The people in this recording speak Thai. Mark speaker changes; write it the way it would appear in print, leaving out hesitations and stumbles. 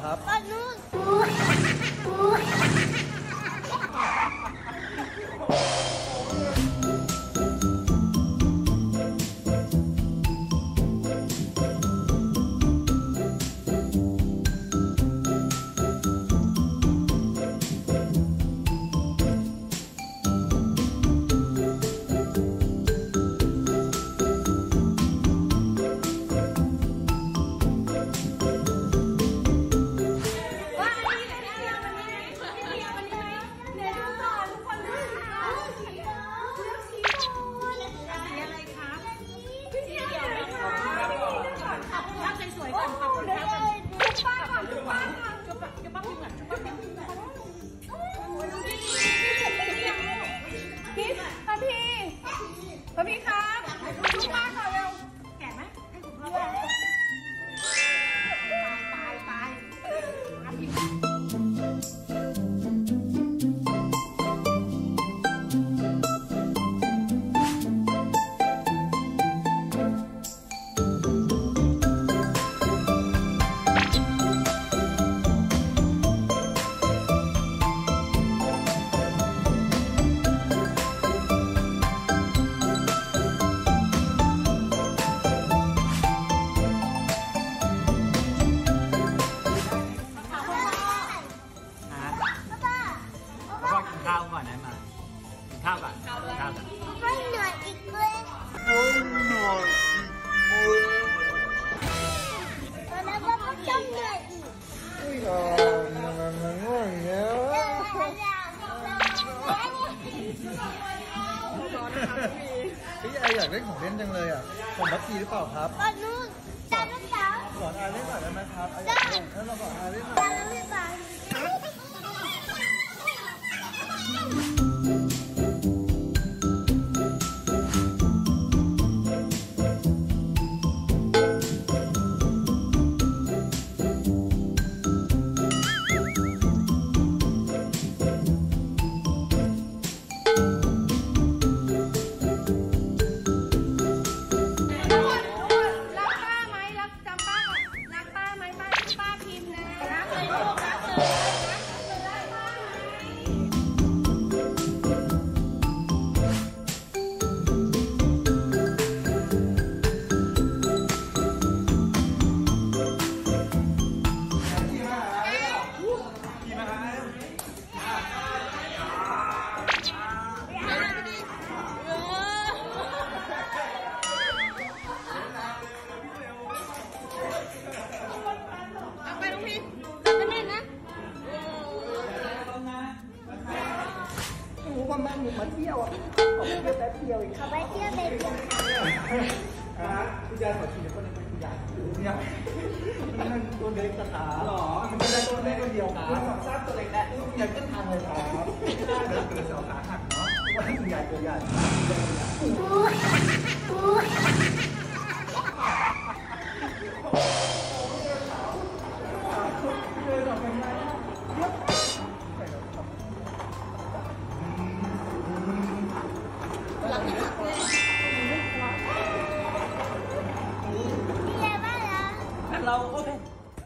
Speaker 1: ครับ
Speaker 2: บ้านนู้นพี่ครับชุบป้าก่อนเร็วแก่ไหมให้ผมเราตาย
Speaker 1: ข้าวก่อนนะมาข้าวก่อน
Speaker 2: ให้เหนื่อยอีกเลยแล้วก็ต้องเหนื่อยอีก
Speaker 1: พี่ไออยากเล่นของเล่นจังเลยอ่ะผมบัคคีหรือเปล่าครับ
Speaker 2: บ้านนู้นตาลูกสาว
Speaker 1: สอนอาเล่นหน่อยได้ไหมครับอยากเล่นแล้วเราสอนอาเล่นหน่อย
Speaker 2: ตาลูกสาว
Speaker 1: มันมาเที่ยวอ่ะขอไปเที่ยวแป๊บเดียวอีก
Speaker 2: ขอไปเที่ยวไปเที่ยว
Speaker 1: คุณยายขอชิมคนนึงเป็นคุณยายเนี่ยมันตัวเล็กกระถาหรอมันไม่ได้ตัวเล็กตัวเดียวขาสองสั้นตัวเล็กแหละคุณยายก็ทานเลยครับเดินเกิดเสาขาหักเนาะว่าให้คุณยายตัวใหญ่